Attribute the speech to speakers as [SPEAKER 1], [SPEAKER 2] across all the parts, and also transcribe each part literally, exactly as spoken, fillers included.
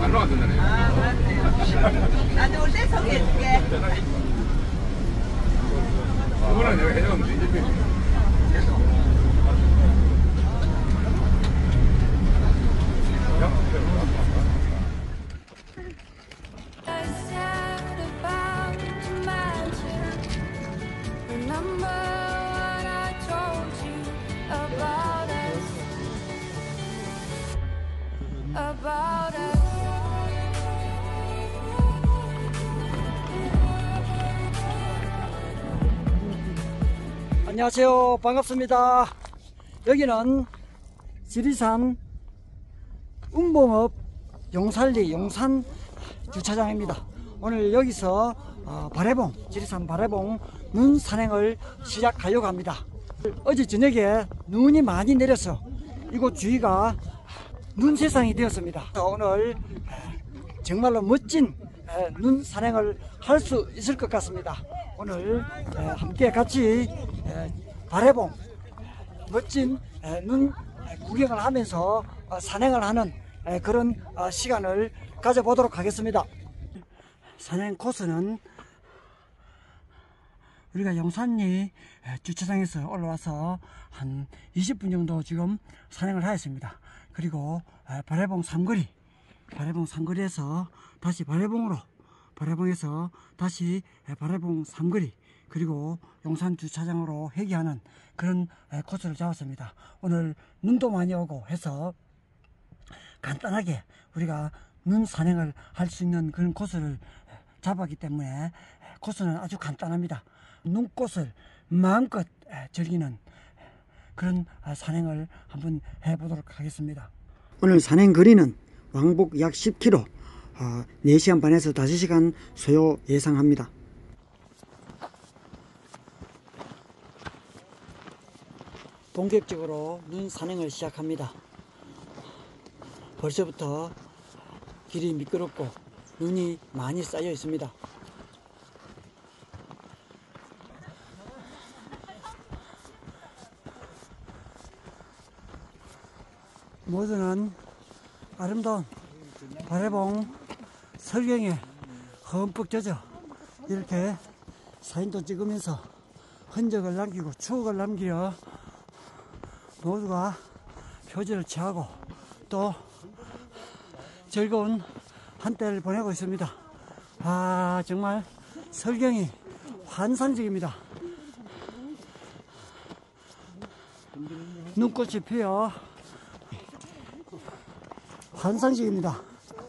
[SPEAKER 1] 안 나왔던데.
[SPEAKER 2] 아, 맞네. 나도 올 때 소개해줄게.
[SPEAKER 1] 그거는 여기 해줬는데, 이제.
[SPEAKER 3] 안녕하세요. 반갑습니다. 여기는 지리산 운봉읍 용살리 용산 주차장입니다. 오늘 여기서 어, 바래봉, 지리산 바래봉 눈 산행을 시작하려고 합니다. 어제 저녁에 눈이 많이 내려서 이곳 주위가 눈 세상이 되었습니다. 오늘 정말로 멋진 눈 산행을 할 수 있을 것 같습니다. 오늘 함께 같이 바래봉 멋진 눈 구경을 하면서 산행을 하는 그런 시간을 가져보도록 하겠습니다. 산행 코스는 우리가 용산리 주차장에서 올라와서 한 이십 분 정도 지금 산행을 하였습니다. 그리고 바래봉 삼거리, 바래봉 삼거리에서 다시 바래봉으로, 바래봉에서 다시 바래봉 삼거리, 그리고 용산 주차장으로 회귀하는 그런 코스를 잡았습니다. 오늘 눈도 많이 오고 해서 간단하게 우리가 눈 산행을 할 수 있는 그런 코스를 잡았기 때문에 코스는 아주 간단합니다. 눈꽃을 마음껏 즐기는 그런 산행을 한번 해보도록 하겠습니다. 오늘 산행 거리는 왕복 약 십 킬로미터, 어, 네 시간 반에서 다섯 시간 소요 예상합니다. 본격적으로 눈 산행을 시작합니다. 벌써부터 길이 미끄럽고 눈이 많이 쌓여 있습니다. 모두는 아름다운 바래봉 설경에 흠뻑 젖어 이렇게 사진도 찍으면서 흔적을 남기고 추억을 남기려 모두가 표지를 취하고 또 즐거운 한때를 보내고 있습니다. 아, 정말 설경이 환상적입니다. 눈꽃이 피어 환상적입니다.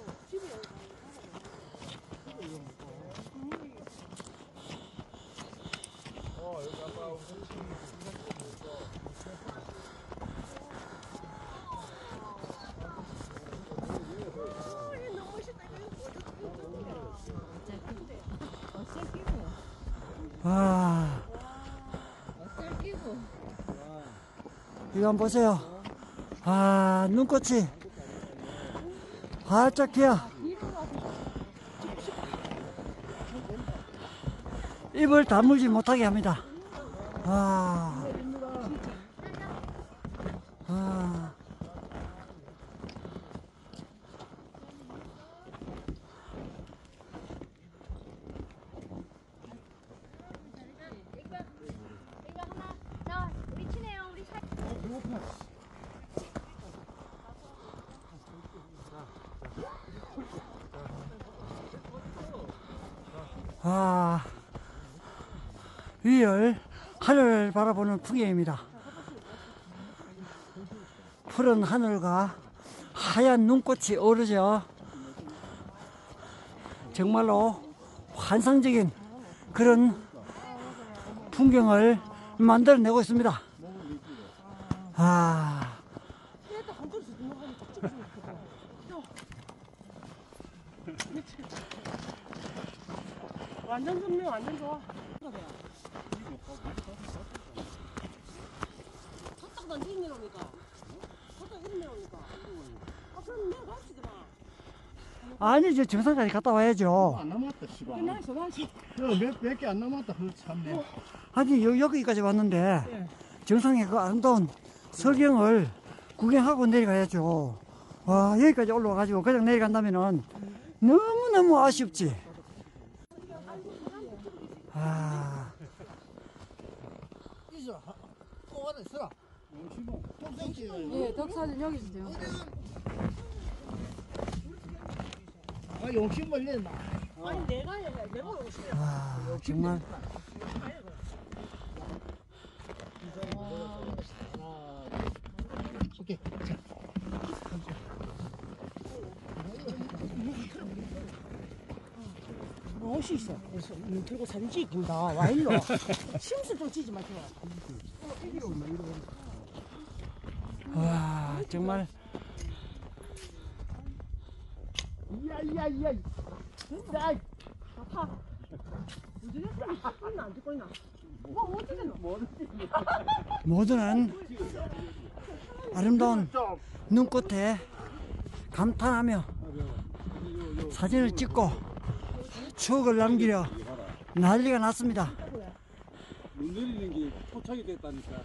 [SPEAKER 3] 와, 이거 한번 보세요. 아, 눈꽃이 활짝 피어 입을 다물지 못하게 합니다. 아, 아. 아, 위를 하늘을 바라보는 풍경입니다. 푸른 하늘과 하얀 눈꽃이 어우러져 정말로 환상적인 그런 풍경을 만들어내고 있습니다. 아,
[SPEAKER 4] 완전 좋네, 완전 좋아. 저딱 난 이름 내놓으니까. 저딱 이름 내놓으니까. 아, 그럼 내가 가시더라.
[SPEAKER 3] 아니, 이제 정상까지 갔다 와야죠.
[SPEAKER 5] 안 남았다, 씨발.
[SPEAKER 4] 나이스, 나이스.
[SPEAKER 5] 몇몇 개 안 남았다. 그 참네.
[SPEAKER 3] 아니, 여, 여기까지 왔는데
[SPEAKER 4] 네.
[SPEAKER 3] 정상에 그 아름다운 설경을 구경하고 내려가야죠. 와, 여기까지 올라와가지고 그냥 내려간다면은 너무너무 아쉽지. 아,
[SPEAKER 5] 있어. 또 안에 있어라.
[SPEAKER 4] 예, 덕사진 여기 있어요.
[SPEAKER 5] 아, 욕심 벌렸나?
[SPEAKER 4] 아니 내가 해, 내가 오고 싶어.
[SPEAKER 3] 와, 정말.
[SPEAKER 5] 오케이.
[SPEAKER 4] 옷이 있어. 그래서 눈 들고 사진 찍긴다. 와 일로. 심술 좀 찍지 마.
[SPEAKER 3] 와, 정말.
[SPEAKER 5] 이야, 이야, 이야. 나
[SPEAKER 4] 안 찍고 있나? 뭐 어떻게 됐노?
[SPEAKER 3] 모두는 아름다운 눈꽃에 감탄하며 사진을 찍고 추억을 남기려 난리가 났습니다.
[SPEAKER 1] 눈 내리는 게 포착이 됐다니까.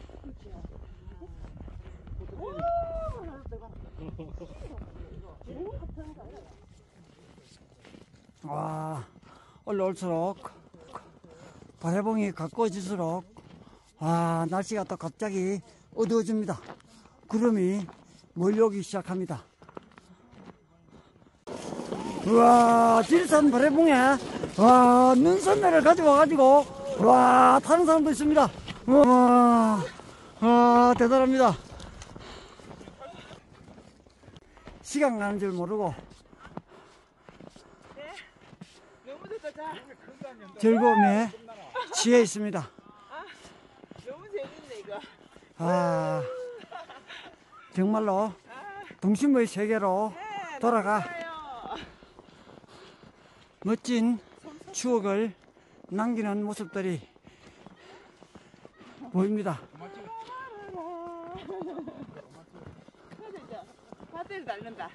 [SPEAKER 3] 와, 올라올수록 바래봉이 가까워질수록 와, 날씨가 또 갑자기 어두워집니다. 구름이 몰려오기 시작합니다. 우와, 지리산 바래봉에 와, 눈선매를 가져와가지고 와, 타는 사람도 있습니다. 와, 와, 대단합니다. 시간 가는 줄 모르고
[SPEAKER 2] 너무 좋다.
[SPEAKER 3] 즐거움에 취해 있습니다.
[SPEAKER 2] 너무 재밌네 이거.
[SPEAKER 3] 아, 정말로 동심의 세계로 돌아가 멋진 추억을 남기는 모습들이 보입니다.
[SPEAKER 2] 밭에서 달린다.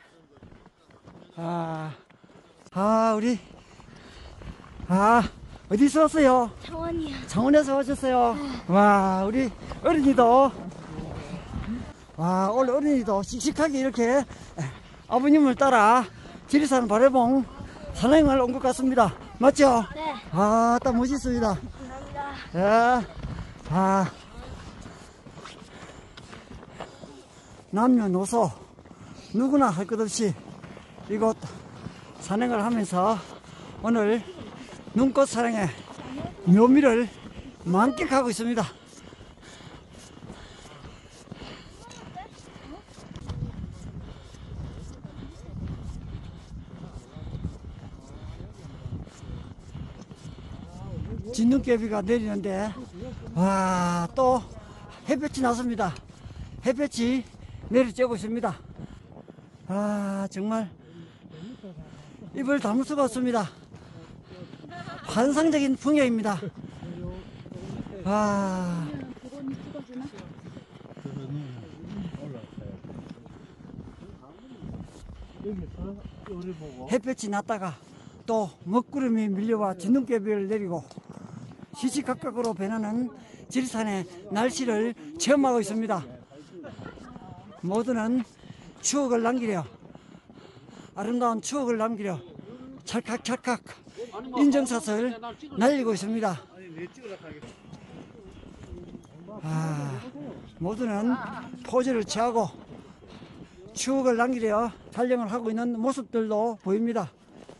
[SPEAKER 3] 아, 아, 우리, 아, 어디서 왔어요?
[SPEAKER 6] 창원이요.
[SPEAKER 3] 창원에서 오셨어요? 와, 우리 어린이도, 와, 오늘 어린이도 씩씩하게 이렇게 아버님을 따라 지리산 바래봉 산행을 온 것 같습니다. 맞죠?
[SPEAKER 6] 네.
[SPEAKER 3] 아, 딱 멋있습니다.
[SPEAKER 6] 감사합니다.
[SPEAKER 3] 예, 아, 남녀노소 누구나 할 것 없이 이곳 산행을 하면서 오늘 눈꽃 사랑의 묘미를 만끽하고 있습니다. 진눈깨비가 내리는데 와, 또 햇볕이 났습니다. 햇볕이 내리쬐고 있습니다. 아, 정말 입을 다물 수가 없습니다. 환상적인 풍경입니다. 아, 햇볕이 났다가 또 먹구름이 밀려와 진눈깨비를 내리고 시시각각으로 변하는 지리산의 날씨를 체험하고 있습니다. 모두는 추억을 남기려, 아름다운 추억을 남기려 찰칵찰칵 인증샷을 날리고 있습니다. 아, 모두는 포즈를 취하고 추억을 남기려 촬영을 하고 있는 모습들도 보입니다.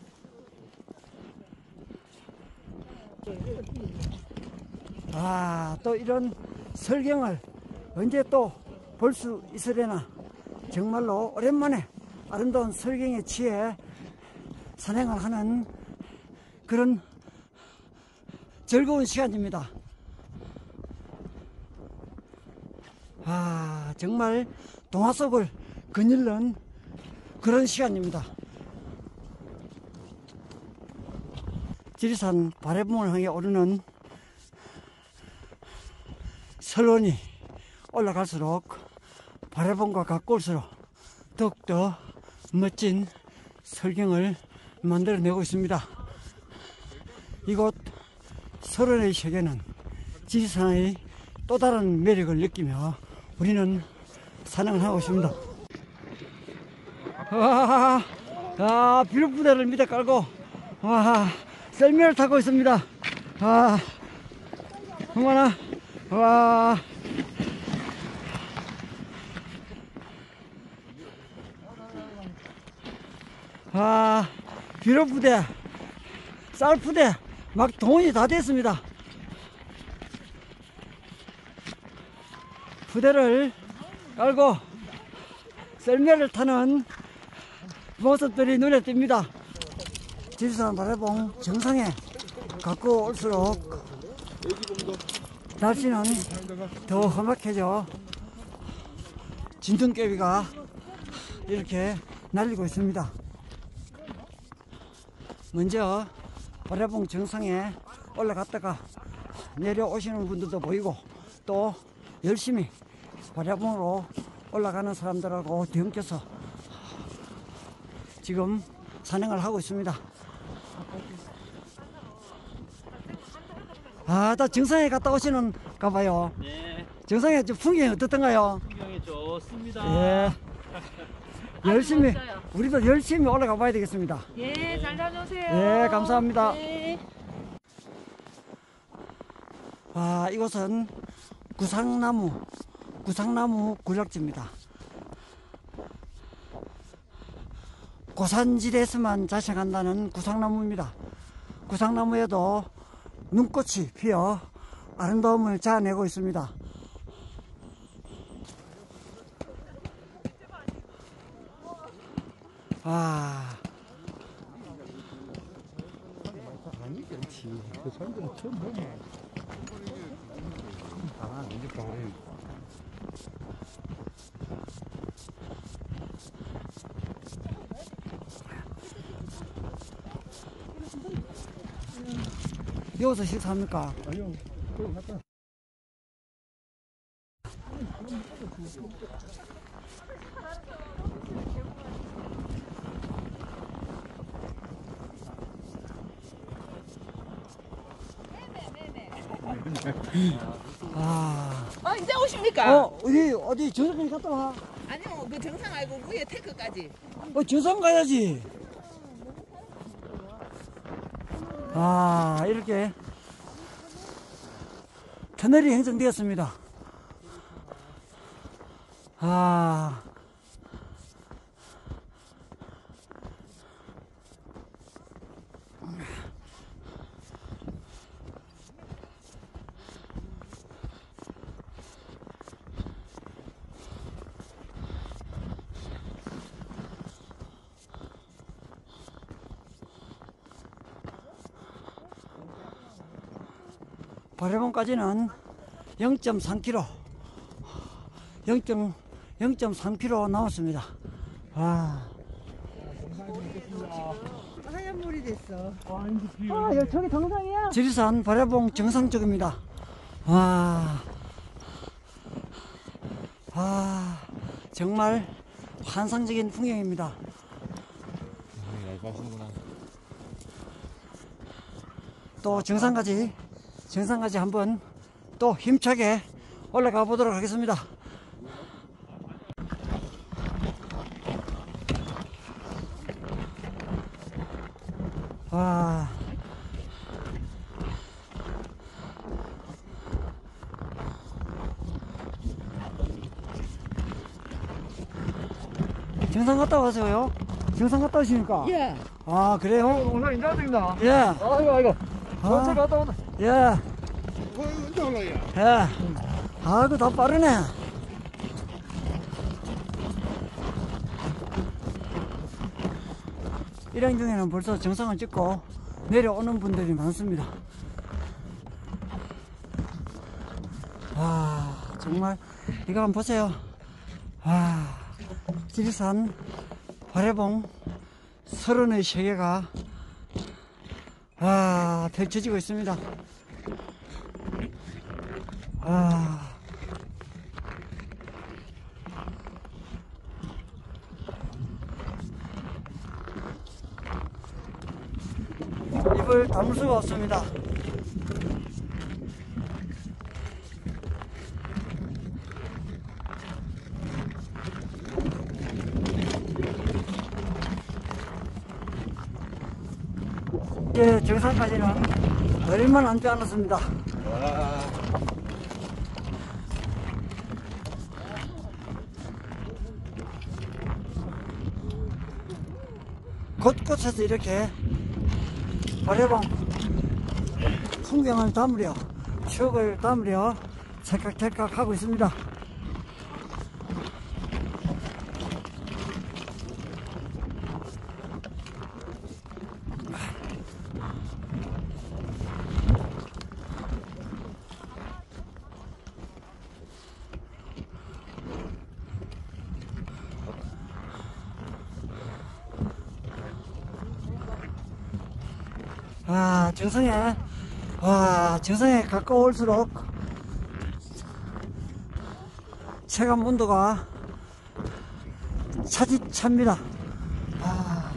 [SPEAKER 3] 아, 또 이런 설경을 언제 또 볼 수 있으려나. 정말로 오랜만에 아름다운 설경에 취해 산행을 하는 그런 즐거운 시간입니다. 아, 정말 동화 속을 거닐는 그런 시간입니다. 지리산 바래봉을 향해 오르는 설원이 올라갈수록 바래봉과 가까울수록 더욱더 멋진 설경을 만들어내고 있습니다. 이곳 설원의 세계는 지리산의 또 다른 매력을 느끼며 우리는 산행을 하고 있습니다. 와, 아, 비료부대를 밑에 깔고, 와, 썰매를 타고 있습니다. 아, 어머나, 와. 아, 비료부대, 쌀부대, 막 동원이 다 됐습니다. 부대를 깔고 썰매를 타는 모습들이 눈에 띕니다. 지리산 바래봉 정상에 갖고 올수록 날씨는 더 험악해져 진눈깨비가 이렇게 날리고 있습니다. 먼저 바래봉 정상에 올라갔다가 내려오시는 분들도 보이고 또 열심히 바래봉으로 올라가는 사람들하고 뒤엉켜서 지금 산행을 하고 있습니다. 아, 다 정상에 갔다 오시는가 봐요.
[SPEAKER 6] 네,
[SPEAKER 3] 정상에 좀 풍경이 어떻던가요?
[SPEAKER 6] 풍경이 좋습니다.
[SPEAKER 3] 예. 열심히, 우리도 열심히 올라가 봐야 되겠습니다.
[SPEAKER 4] 예, 잘 다녀오세요.
[SPEAKER 3] 예, 감사합니다.
[SPEAKER 4] 네.
[SPEAKER 3] 아, 이곳은 구상나무, 구상나무 군락지입니다. 고산지대에서만 자생한다는 구상나무입니다. 구상나무에도 눈꽃이 피어 아름다움을 자아내고 있습니다. 아,
[SPEAKER 5] 그 사람들은 처음 보네. 아, 이제 바래.
[SPEAKER 3] 여기서 식사합니까?
[SPEAKER 5] 아니요, 그럼 갔다.
[SPEAKER 3] 아,
[SPEAKER 2] 어, 이제 오십니까?
[SPEAKER 3] 어, 어디, 어디 저기까지 갔다 와?
[SPEAKER 2] 아니요, 그 정상 알고 위에 테크까지.
[SPEAKER 3] 어, 저산 가야지. 아, 이렇게 터널이 형성되었습니다. 아, 바래봉까지는 영 점 삼 킬로미터, 영 점 삼 킬로미터 남았습니다. 와.
[SPEAKER 2] 하얀 물이 됐어.
[SPEAKER 3] 아, 여기 저기 정상이야? 지리산 바래봉 정상 쪽입니다. 와. 아, 정말 환상적인 풍경입니다. 또 정상까지, 정상까지 한번 또 힘차게 올라가 보도록 하겠습니다. 와. 정상 갔다 와서요? 정상 갔다 오십니까?
[SPEAKER 2] 예.
[SPEAKER 3] 아, 그래요?
[SPEAKER 5] 오늘 인사드립니다.
[SPEAKER 3] 예.
[SPEAKER 5] 아이고, 아이고.
[SPEAKER 3] 아.
[SPEAKER 5] 언제 갔다 오나?
[SPEAKER 3] 예.
[SPEAKER 5] 어, 언제 올라야?
[SPEAKER 3] 예. 아이고, 다 빠르네. 일행 중에는 벌써 정상을 찍고 내려오는 분들이 많습니다. 와, 정말 이거 한번 보세요. 와, 지리산 바래봉 서른의 세계가 와, 펼쳐지고 있습니다. 와. 입을 다물 수가 없습니다. 이제 정상까지는 얼마 남지 않았습니다. 곳곳에서 이렇게 발해봉 풍경을 담으려, 추억을 담으려 찰칵찰칵 하고 있습니다. 아, 정상에, 와, 정상에 가까울수록 체감 온도가 차디찹니다. 아.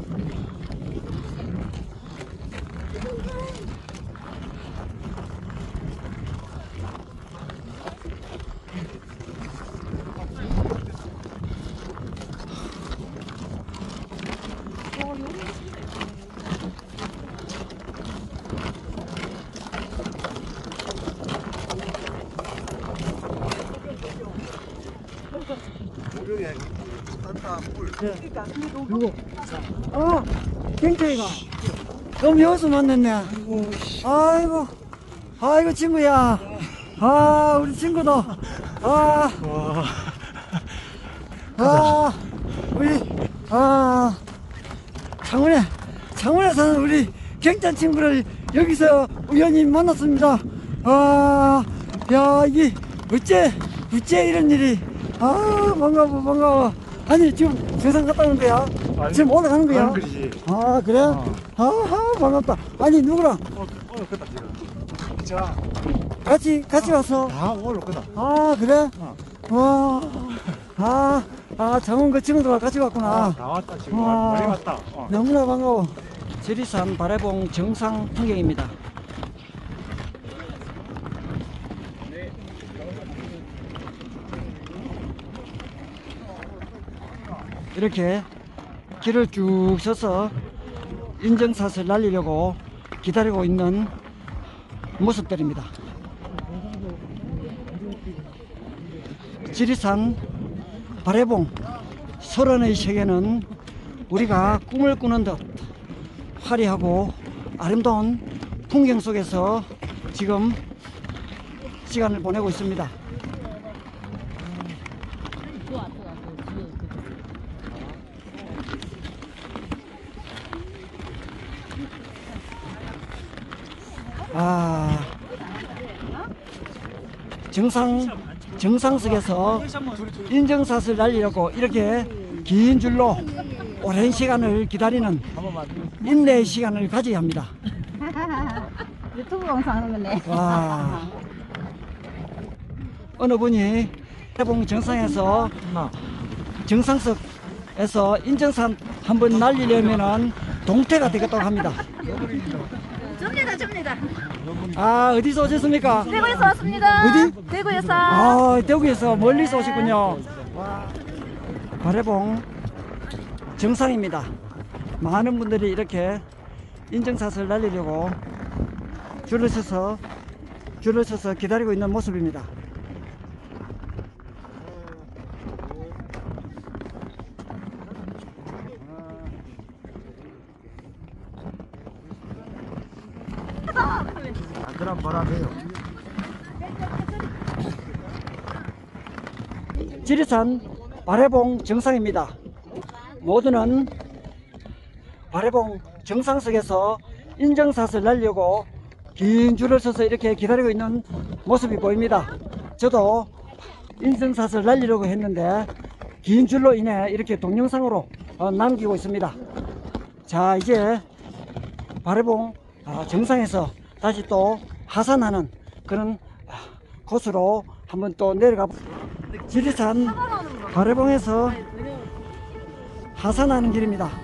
[SPEAKER 3] 누구? 아, 갱태이가 너무 여기서 만났네. 아이고, 아이고 친구야. 아, 우리 친구도. 아, 아, 우리 아 창원에 창원에 사는 우리 갱찬 친구를 여기서 우연히 만났습니다. 아, 야, 이게 어째 어째 이런 일이. 아, 반가워 반가워. 아니 지금 세상 갔다 오는 거야?
[SPEAKER 5] 아니,
[SPEAKER 3] 지금 올라가는 거야?
[SPEAKER 5] 그런 거지.
[SPEAKER 3] 아, 그래?
[SPEAKER 5] 어.
[SPEAKER 3] 아하, 반갑다. 아니 누구랑
[SPEAKER 5] 어, 오늘 끝다 지금. 자,
[SPEAKER 3] 같이 같이 왔어?
[SPEAKER 5] 아, 오늘 끝다.
[SPEAKER 3] 아, 그래?
[SPEAKER 5] 어.
[SPEAKER 3] 와, 아, 아, 장원 그 친구들과 같이 왔구나.
[SPEAKER 5] 아, 다 왔다 지금.
[SPEAKER 3] 와.
[SPEAKER 5] 많이 왔다. 어.
[SPEAKER 3] 너무나 반가워. 지리산 발해봉 정상 풍경입니다. 이렇게 길을 쭉 서서 인증샷을 날리려고 기다리고 있는 모습들입니다. 지리산 발해봉 소란의 세계는 우리가 꿈을 꾸는 듯 화려하고 아름다운 풍경 속에서 지금 시간을 보내고 있습니다. 아, 정상 정상석에서 인증샷을 날리려고 이렇게 긴 줄로 오랜 시간을 기다리는 인내의 시간을 가져야 합니다.
[SPEAKER 2] 유튜브 영상하는 거네.
[SPEAKER 3] 와, 어느 분이 해봉 정상에서 정상석에서 인증샷 한번 날리려면은 동태가 되겠다고 합니다.
[SPEAKER 2] 접니다, 접니다.
[SPEAKER 3] 아, 어디서 오셨습니까?
[SPEAKER 2] 대구에서 왔습니다.
[SPEAKER 3] 어디?
[SPEAKER 2] 대구에서.
[SPEAKER 3] 아, 대구에서 멀리서 오셨군요. 발해봉 정상입니다. 많은 분들이 이렇게 인증샷을 날리려고 줄을 서서 줄을 서서 기다리고 있는 모습입니다.
[SPEAKER 5] 안 그럼 뭐라 해요?
[SPEAKER 3] 지리산 발해봉 정상입니다. 모두는 발해봉 정상석에서 인증샷을 날리려고 긴 줄을 서서 이렇게 기다리고 있는 모습이 보입니다. 저도 인증샷을 날리려고 했는데 긴 줄로 인해 이렇게 동영상으로 남기고 있습니다. 자, 이제 발해봉 정상에서 다시 또 하산하는 그런 곳으로 한번 또 내려가. 지리산 발해봉에서 하산하는 길입니다.